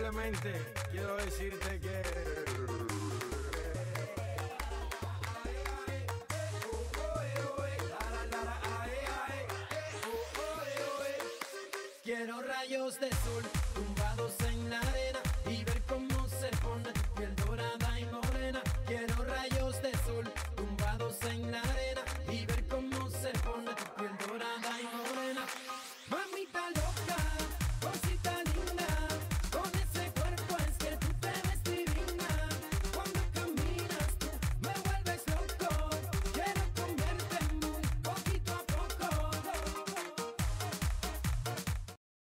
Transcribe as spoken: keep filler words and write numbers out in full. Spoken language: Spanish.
simplemente quiero decirte que quiero rayos de sol, tumba